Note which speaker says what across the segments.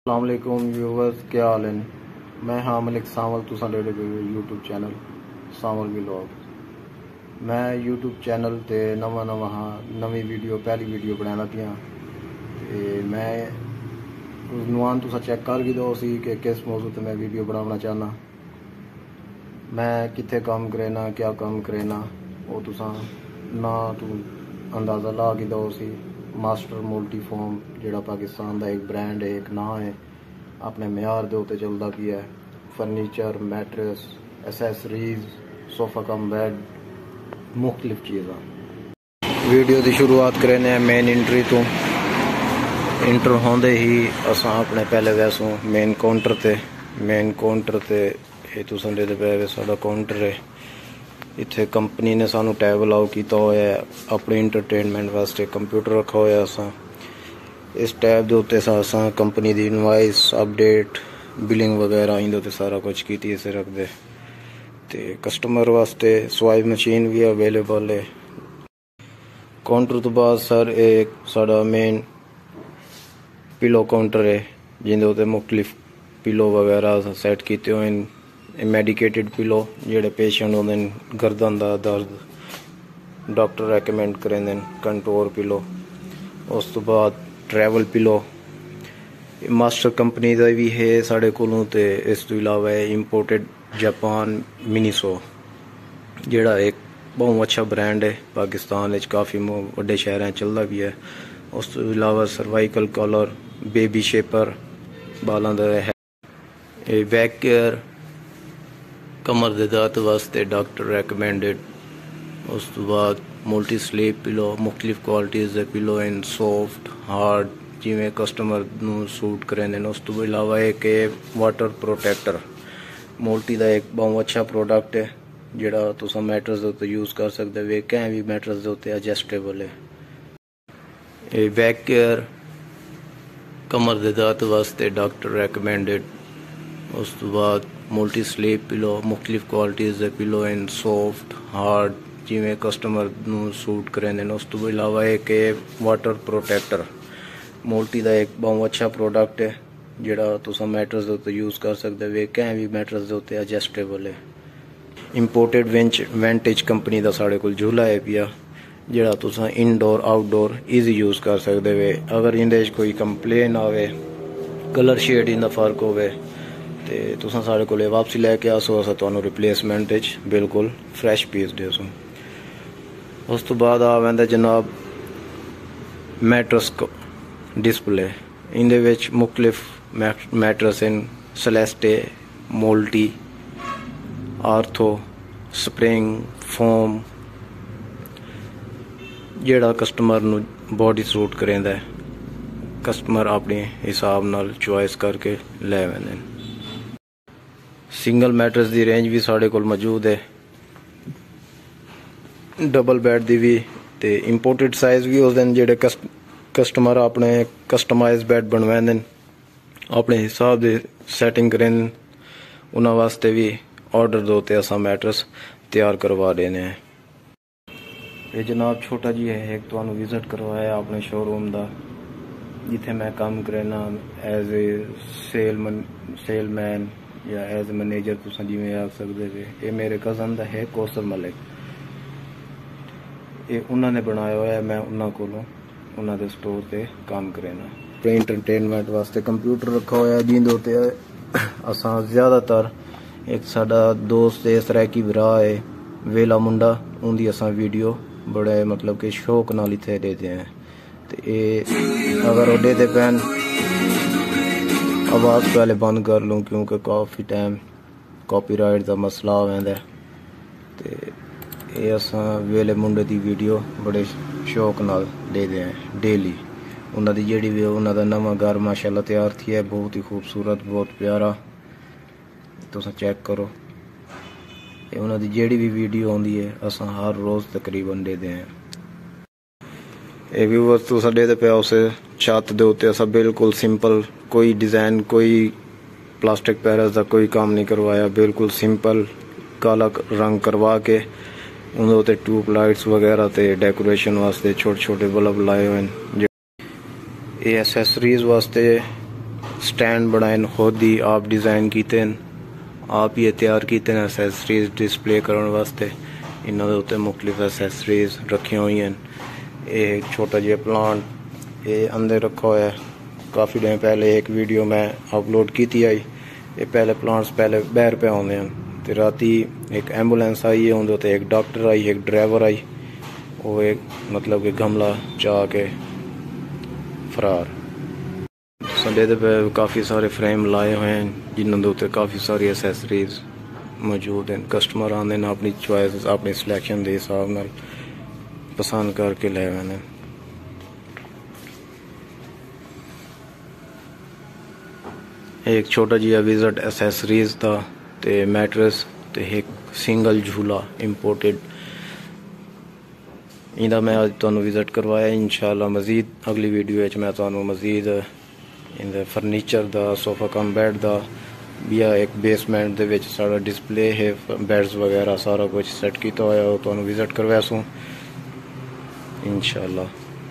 Speaker 1: अस्सलाम वालेकुम व्यूवर्स, क्या हाल है। मैं हाँ मलिक सावल तुसा ले यूट्यूब चैनल सावल व्लॉग। मैं यूट्यूब चैनल ते नवा हाँ नवी वीडियो पहली वीडियो बनाना पिया ते मैं उनवान तुसा चेक कर भी दो सी कि किस मौजू ते मैं वीडियो बनाना चाहना। मैं कितने काम करेना क्या काम करेना वो तुसा ना तू अंदाज़ा ला के दो सी। मास्टर मोल्टी फॉर्म जोड़ा पाकिस्तान का एक ब्रांड है, एक नाम है, अपने म्यार के उत्ते चलता पिया। Furniture, mattress, accessories, sofa cum bed, मुख्तलिफ चीज़ा। वीडियो की शुरुआत करें मेन एंट्री तो। इंटर होंदे ही असा अपने पहले वैसों मेन काउंटर ते ये तुम दे पे साडा काउंटर है। इत्थे कंपनी ने सानू टैब अलाउ किया हुआ है अपने इंटरटेनमेंट वास्ते। कंप्यूटर रखा हुआ असा इस टैब के उत्ते असा कंपनी की इनवाइस अपडेट बिलिंग वगैरह इंदे उत्ते सारा कुछ की इसे रखते। तो कस्टमर वास्ते स्वाइप मशीन भी अवेलेबल है। काउंटर तो बाद सर एक साडा मेन पिलो काउंटर है जिंदे उत्ते मुख्तलिफ पिलो वगैरह सैट किए हुए हैं। मैडिकेटेड पिलो जेडे पेशेंट होंदे गर्दन का दर्द डॉक्टर रेकमेंड करेंदे कंटोर पिलो। उस तो बाद ट्रैवल पिलो मास्टर कंपनी का भी है साढ़े कोलों ते। इस तो इलावा है इंपोर्टेड जापान मिनीसो जेड़ा एक बहुत अच्छा ब्रांड है पाकिस्तान काफ़ी वड्डे शहर चलता भी है। उस तो इलावा सर्वाइकल कॉलर, बेबी शेपर बालों का है, बैक केयर, कमर के दर्द वास्ते डॉक्टर रेकमेंडेड। उस तो बाद मल्टी स्लीप पिलो, मुख्तलिफ क्वालिटीज़ के पिलो इन सॉफ्ट हार्ड जिमें कस्टमर नू सूट करेंदे। उस तो इलावा एक वाटर प्रोटेक्टर मोल्टी का एक बहुत अच्छा प्रोडक्ट है जिहड़ा तुम मैट्रेस के उत्ते यूज़ कर सकते वे कहीं भी मैट्रेस के उत्ते एडजस्टेबल है। ये बैक केयर, कमर के दर्द वास्ते डॉक्टर रेकमेंडेड। उस तो बाद मल्टी स्लीप पिलो, मुख्तलिफ क्वालिटीज़ के पिलो इन सॉफ्ट हार्ड जिमें कस्टमर नू सूट करेंदे। उस तो इलावा एक वाटर प्रोटेक्टर मोल्टी का एक बहुत अच्छा प्रोडक्ट है जिहड़ा तुम मैट्रेस के उत्ते यूज़ कर सकते वे कहीं भी मैट्रेस के उत्ते एडजस्टेबल है। इंपोर्टेड वेंटेज कंपनी का साढ़े कोल झूला है पिया जिहड़ा तुम इनडोर आउटडोर ईजी यूज़ कर सकते वे। अगर इंदे कोई कंप्लेन आवे कलर शेड इंदा फर्क होवे ते तुसां साढ़े कोले वापसी लैके आसो अस तुहानू रिप्लेसमेंट बिल्कुल फ्रैश पीस देसो। उस तो बाद आ वैंदा जनाब मैट्रेस डिस्प्ले। इंदे विच मुख्तलिफ मैट्रेस इन Celeste, Molty, ortho, spring, foam जेड़ा कस्टमर नू बॉडी सूट करेंदा है कस्टमर अपने हिसाब नाल चॉइस करके ले वैंदे। सिंगल मैट्रेस की रेंज भी साढ़े कोल मौजूद है, डबल बैड की भी ते इंपोर्टेड साइज भी होते हैं जेडे कस्टमर अपने कस्टमाइज बैड बनवाते अपने हिसाब से सैटिंग करें। उन्होंने वास्ते भी ऑर्डर दो ते असा मैट्रेस तैयार करवा देने हैं। ये जनाब छोटा जी है एक तो विजिट करवाया अपने शोरूम का जिथे मैं काम करना एज ए सेलमैन या एज ए मैनेजर तुम जिमें आख सकते थे। ये मेरे कज़न का है कौसर मलिक, ये उन्होंने बनाया हुआ है। मैं उन्होंने स्टोर से काम करना। एंटरटेनमेंट वास्ते कंप्यूटर रखा हुआ है जिंदे उत्ते असा ज़्यादातर एक साडा दोस्त इस तरह की भरा है वेला मुंडा उनकी असा वीडियो बड़े मतलब कि शौक नाल इत्थे देते हैं। तो ये अगर वो देते पैन आवाज़ पहले बंद कर लूँ क्योंकि काफ़ी टाइम कॉपीराइट का मसला आंदा है। तो ये असा वेले मुंडे की वीडियो बड़े शौक नाल देते हैं डेली। उन्होंने जी भी उन्होंने नवा घर माशाल्लाह तैयार थी है, बहुत ही खूबसूरत बहुत प्यारा। तुम चेक करो उन्होंने जी भी वीडियो आती है असा हर रोज़ तकरीबन देते हैं। ये भी वस्तु साढ़े पे उस छत के उत्ते असा बिल्कुल सिंपल कोई डिज़ाइन कोई प्लास्टिक पैरस का कोई काम नहीं करवाया, बिल्कुल सिंपल काला रंग करवा के उनके उत्ते ट्यूब लाइट्स वगैरह ते डेकोरेशन वास्ते छोटे छोटे बल्ब लाए हुए हैं। ये एसेसरीज वास्ते स्टैंड बनाए खुद ही आप डिज़ाइन कीते हैं, आप ये तैयार कीते हैं एसेसरीज डिस्प्ले करने वास्ते। इन्होंने उत्ते मुख्तलिफ एसेसरीज रखी हुई हैं। एक छोटा जिहा प्लांट ये अंदर रखा हुआ है। काफ़ी टाइम पहले एक वीडियो मैं अपलोड की थी आई। ये पहले प्लांट्स पहले बाहर पे आते हैं तो राती एक एम्बुलेंस आई है, उनके एक डॉक्टर आई, एक ड्राइवर आई, वो एक मतलब कि गमला चाह के फरार। संडे पे काफ़ी सारे फ्रेम लाए हुए हैं जिन्होंने उत्ते काफ़ी सारी एसेसरीज मौजूद हैं। कस्टमर आते हैं अपनी चॉइस अपनी सिलेक्शन के हिसाब नाल पसंद करके ले हुए हैं। एक छोटा जिहा विजिट एसेसरीज का ते मैट्रेस ते एक सिंगल झूला इंपोर्टेड इंदा मैं अज तुहानू विजिट करवाया। इंशाअल्लाह मज़ीद अगली वीडियो मैं तुहानू मज़ीद इंदा फर्नीचर दा सोफा कम बेड दा या एक बेसमेंट दे विच सारा डिस्प्ले है बेड्स वगैरह सारा कुछ सेट किया होया वो तुहानू विजिट करवाया सूं इंशाअल्लाह।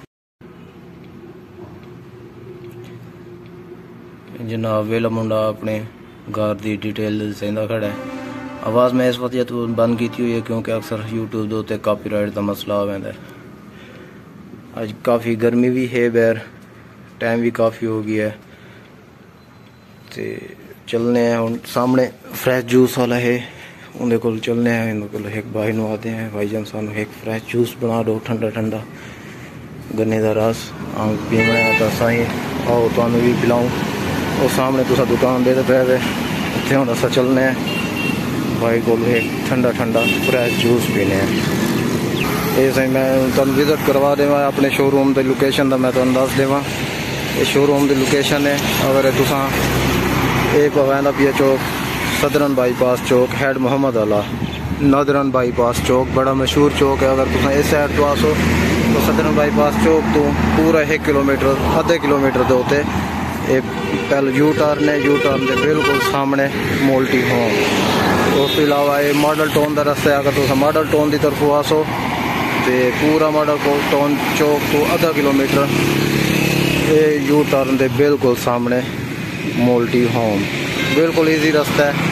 Speaker 1: जनाब वेला मुंडा अपने घर की डिटेल दसदा खड़ा है। आवाज़ मैं इस वजह तो बंद की हुई है क्योंकि अक्सर यूट्यूब के उत्ते कॉपीराइट का मसला आ जाता है। अज काफ़ी गर्मी भी है बाहर, टाइम भी काफ़ी हो गया है तो चलने हैं हम सामने फ्रैश जूस वाला है उनके को चलने हैं। इनके को एक भाई नू आते हैं भाई जान सानू एक फ्रैश जूस बना दो ठंडा ठंडा गन्ने का रस आम पीना है तो साई आओ तुहानू भी पिलाऊं। और सामने तुसा दुकान दे पे उत्थे हम अस चलने हैं भाई को एक ठंडा ठंडा फ्रैश जूस पीने हैं। ये सही मैं तुम विजिट करवा देवा अपने शोरूम की लोकेशन का मैं तुम दस देवा। ये शोरूम की लोकेशन है अगर तुसा एक वैंदा पिया चौक सदरन बाईपास चौक हैड मोहम्मद अला नदरन बाईपास चौक बड़ा मशहूर चौक है। अगर तुम इस साइड तो आसो तो सदरन बाईपास चौक तो पूरा 1 किलोमीटर आधे किलोमीटर के उत्ते पहले यू टर्न है। यू टर्न के बिल्कुल सामने मोल्टी होम। उस अलावा ये मॉडल टाउन का रस्ता है। अगर तुम मॉडल टाउन की तरफ आसो तो पूरा मॉडल टाउन चौक तो आधा किलोमीटर ये यू टर्न के बिल्कुल सामने मोल्टी होम बिल्कुल ईजी रास्ता है।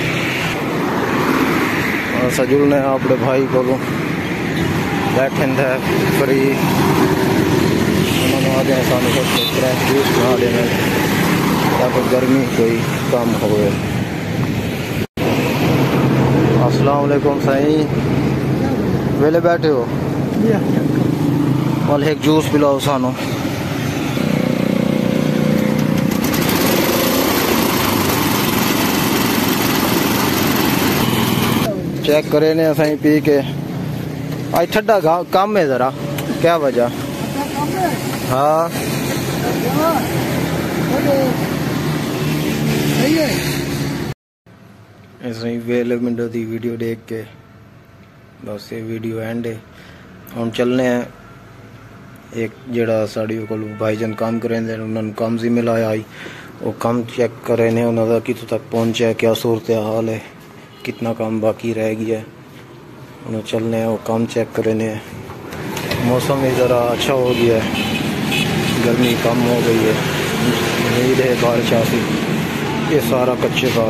Speaker 1: अस जुड़ने अपने भाई को बैठे फ्री उन्होंने आदि सानू फ्रैश जूस बना देना ताकि गर्मी कोई कम हो। अस्सलाम वालेकुम साईं, वेले बैठे हो? वाल एक जूस पिलाओ सानू। चेक करे ने साईं पी के आज ठंडा कम है जरा, क्या वजह? हाँ ऐसे ही वेले मिनटों की वीडियो देख के बस ये वीडियो एंड है। हम चलने हैं एक जड़ा साड़ी को भाईजान काम करें उन्होंने कम जी मिलाया आई वो कम चेक करे ने उन्होंने कितों तक पहुँचा है, क्या सूरत हाल है, कितना काम बाकी रह गया है। उन्हें चलने हैं वो काम चेक करने। मौसम भी ज़रा अच्छा हो गया है, गर्मी कम हो गई है, उम्मीद है बारिश आती। ये सारा कच्चे का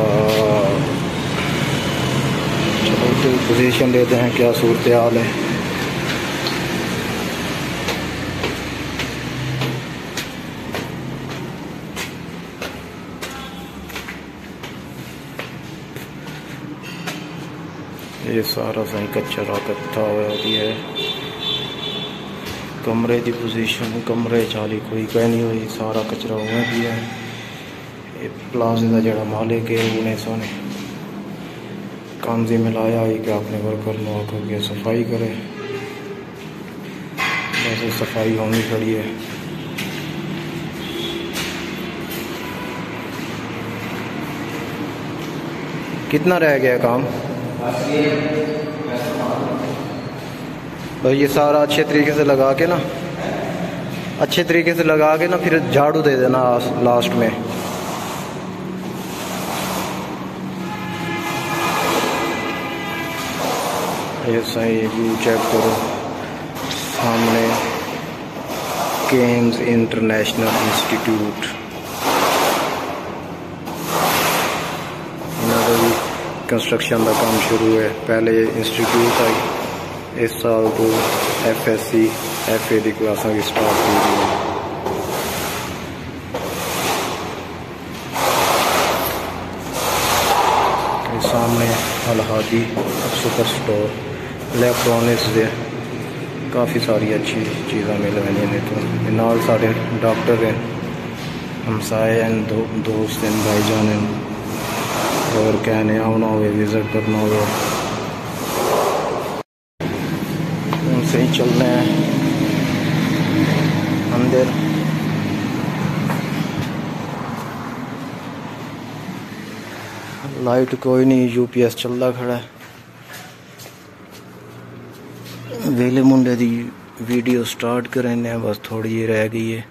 Speaker 1: चलो तो पोजीशन देते हैं क्या सूरत हाल है। ये सारा सही कच्चा इकट्ठा हुआ है। कमरे की पोजीशन कमरे चाली कोई कह नहीं हुई, सारा कचरा हुआ भी है। ये प्लाजे का जड़ा मालिक है उन्हें सोने कामजी मिलाया ही कि अपने वर्कर लो आकर सफाई करे। वैसे सफाई होनी पड़ी है। कितना रह गया काम? बस ये सारा अच्छे तरीके से लगा के ना फिर झाड़ू दे देना लास्ट में। ये सही व्यू चेक करो सामने किंग्स इंटरनेशनल इंस्टीट्यूट कंस्ट्रक्शन का काम शुरू है। पहले इंस्टीट्यूट आई, इस साल तो FSC FA की क्लासा की स्टार्ट की गई है। सामने अलहादी सुपर स्टोर इलेक्ट्रॉनिक्स दे काफ़ी सारी अच्छी चीज़ें मिल रही हैं। तो नाल सारे डॉक्टर हैं, हमसाए हैं, दोस्त हैं, भाईजान हैं। अगर कहने आना हो विज़िट करना हो उनसे ही चलना है अंदर। लाइट कोई नहीं, UPS चलता खड़ा है। वेले मुंडे दी वीडियो स्टार्ट करने बस थोड़ी जी रह गई है।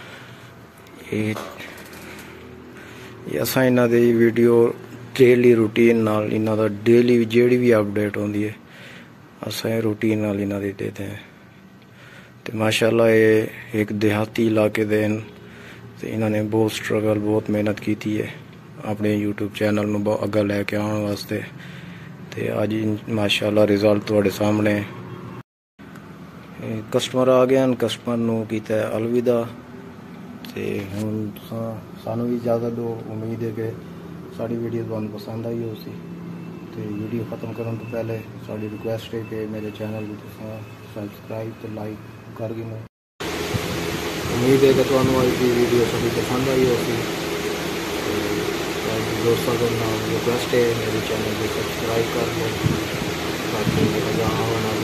Speaker 1: ये असा इन्हां दी वीडियो डेली रूटीन नाल इन्हां दा डेली जेड़ी भी अपडेट होंदी है असा रूटीन नाल इन्हां दी देते हैं। तो माशाल्लाह ये एक देहाती इलाके दे न ते इन्होंने बहुत स्ट्रगल बहुत मेहनत की है अपने YouTube चैनल नूं अग्गे लैके आने वास्ते। ते अज माशाल्लाह रिजल्ट तुहाडे सामने। कस्टमर आ गए, कस्टमर नूं कीता अलविदा। ते हुण सानू भी इजाजत दो। उम्मीद है कि साड़ी वीडियो तुहानू पसंद आई होसी। तो वीडियो ख़त्म करने तो पहले साड़ी रिक्वेस्ट है कि मेरे चैनल को सब्सक्राइब तो लाइक कर गिनो। उम्मीद है कि तुहानू आज की वीडियो साड़ी पसंद आई होसी। दोस्तों को नाम रिक्वेस्ट है मेरे चैनल को सब्सक्राइब कर लो ताकि आने वाला